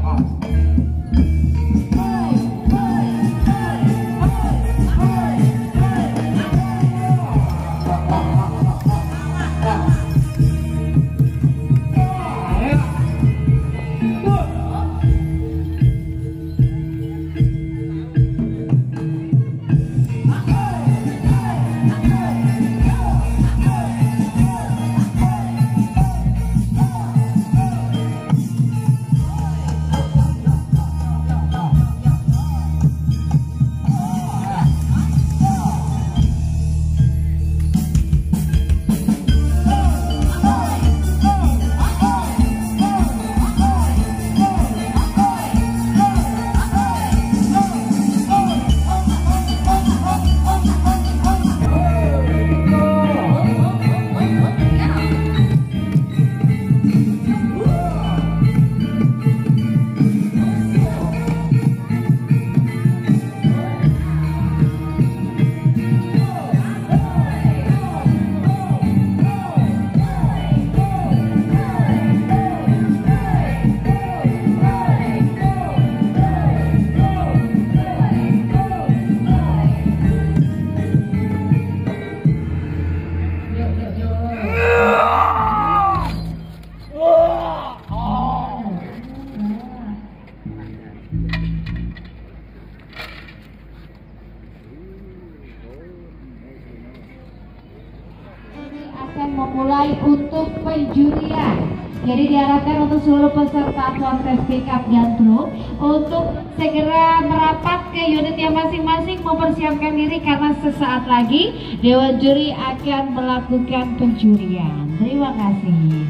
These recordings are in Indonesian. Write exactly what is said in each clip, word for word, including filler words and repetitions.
Memulai untuk penjurian. Jadi diharapkan untuk seluruh peserta kontes pickup dan truk untuk segera merapat ke unitnya masing-masing, mempersiapkan diri karena sesaat lagi Dewan Juri akan melakukan penjurian. Terima kasih.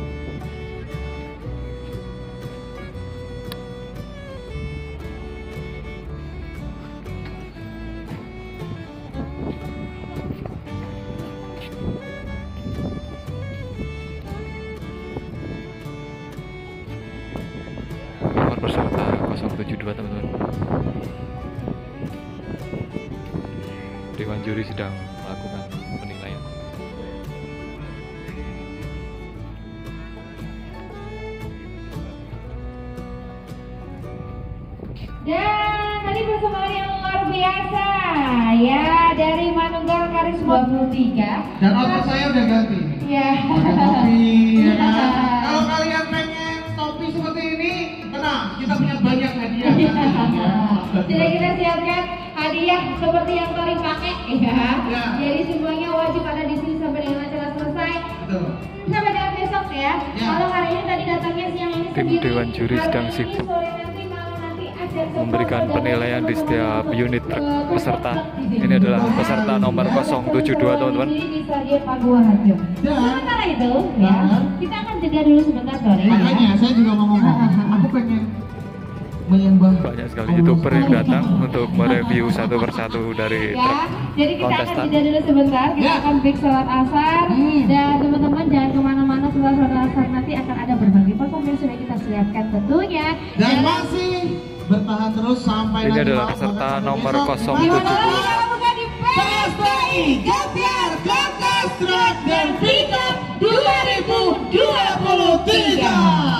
Peserta nol tujuh dua teman-teman. Dewan Juri sedang melakukan penilaian. Dan tadi persembahan yang luar biasa ya dari Manunggal Karisma dua puluh tiga. Dan outfit saya udah ganti. Ya. Pakai topi ya kan. Kalau kalian pengen topi seperti ini, tenang, kita punya banyak hadiah. Jadi kita siapkan hadiah seperti yang tadi pakai ya. Ya. Jadi semuanya wajib ada di sini sampai dengan acara selesai. Betul. Sampai dengan besok ya. Ya. Kalau hari ini tadi datangnya siang ini Tim sendiri. Dewan Juri sedang sibuk memberikan penilaian di setiap unit truk peserta. Ini adalah peserta nomor nol tujuh dua teman-teman. Sementara itu ya, kita akan jeda dulu sebentar sorry. Makanya saya juga mau ngomong, aku pengen menyembah. Banyak sekali youtuber yang datang untuk mereview satu persatu dari truk Ya, jadi kita akan kontestan. jeda dulu sebentar. Kita Ya. akan break sholat asar dan teman-teman jangan kemana-mana. Setelah sholat asar nanti akan ada berbagai performance sudah kita siapkan tentunya. Dan masih bertahan terus sampai Ini nanti adalah malam peserta sampai nomor besok. nol Di tujuh mana lagi dua. kalau bukan di P S T I Getiar Kontes Truk dan Pickup dua ribu dua puluh tiga.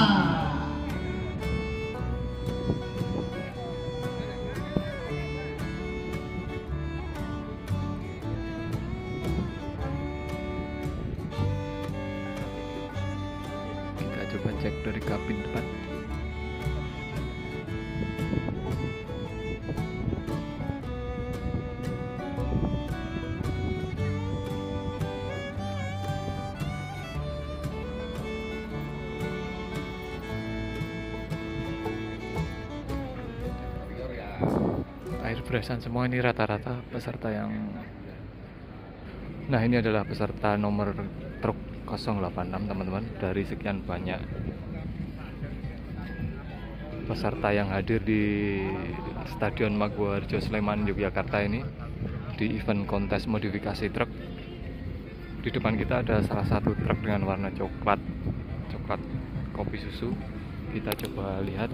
Kita coba cek dari kabin depan. Air beresan semua ini rata-rata peserta yang. Nah, ini adalah peserta nomor truk nol delapan enam teman-teman. Dari sekian banyak peserta yang hadir di Stadion Maguwoharjo Sleman Yogyakarta ini di event kontes modifikasi truk. Di depan kita ada salah satu truk dengan warna coklat, coklat kopi susu. Kita coba lihat.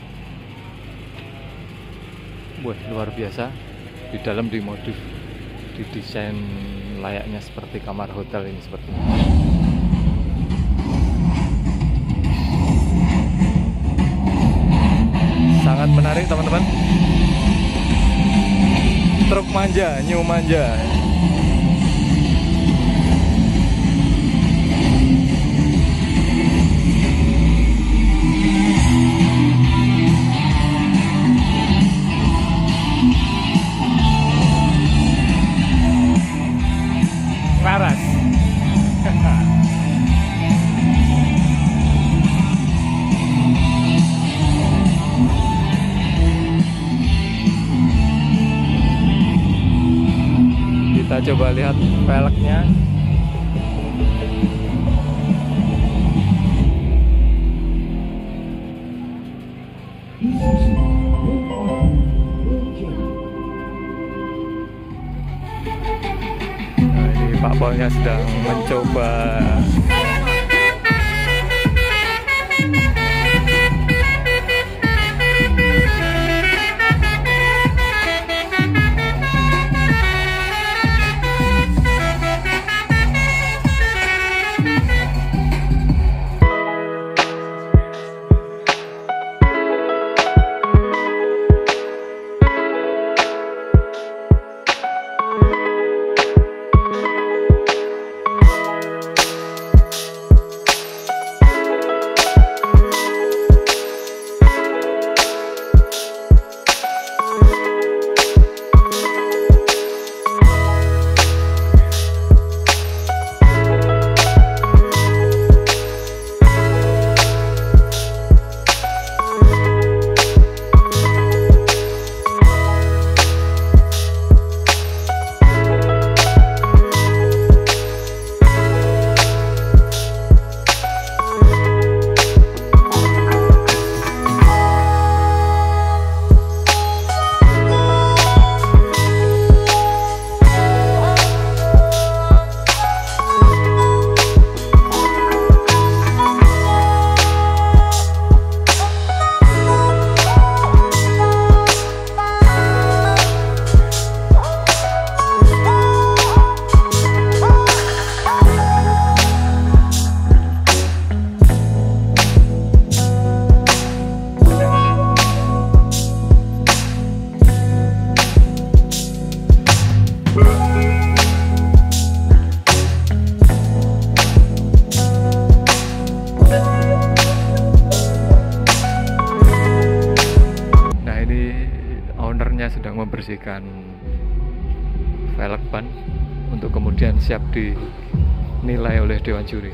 Wah, luar biasa. Di dalam dimodif didesain layaknya seperti kamar hotel ini seperti ini. Sangat menarik teman-teman. Truk manja, new manja. Waras. Kita coba lihat velgnya. Nah, ini Pak Polnya sedang mencoba. Sedang membersihkan velg ban untuk kemudian siap dinilai oleh Dewan Juri.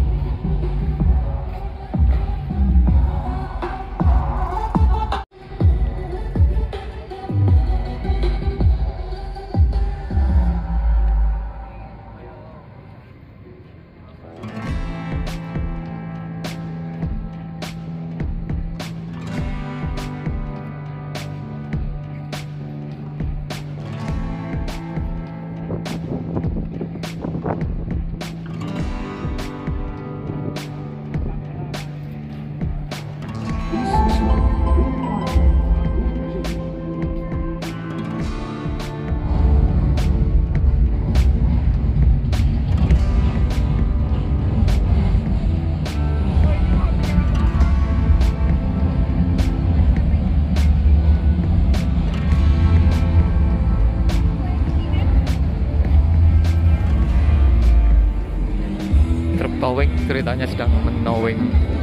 Towing, ceritanya sedang menowing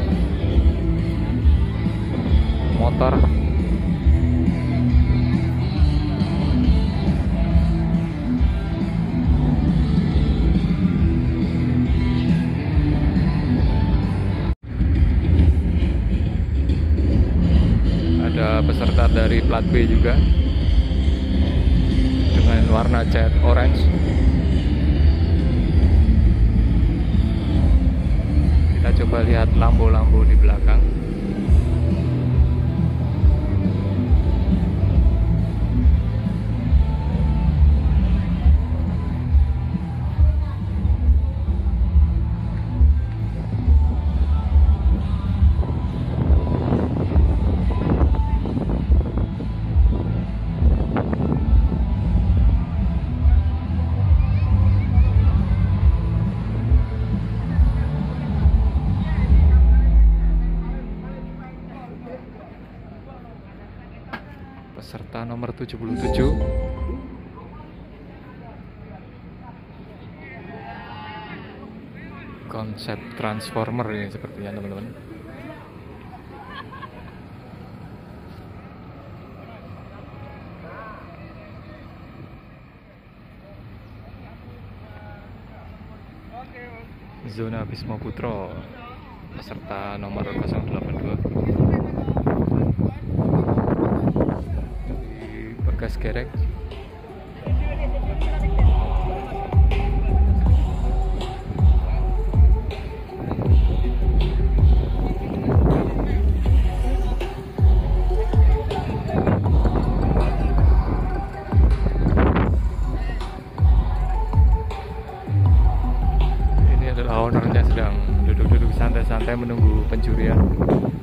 motor. Ada peserta dari plat B juga dengan warna cat orange. Kita coba lihat lampu-lampu di belakang. nomor tujuh puluh tujuh. Konsep transformer ini sepertinya teman-teman. Zona Bismo Putro, peserta nomor nol delapan dua. Di bekas gerek. Ownernya sedang duduk-duduk santai-santai menunggu pencurian.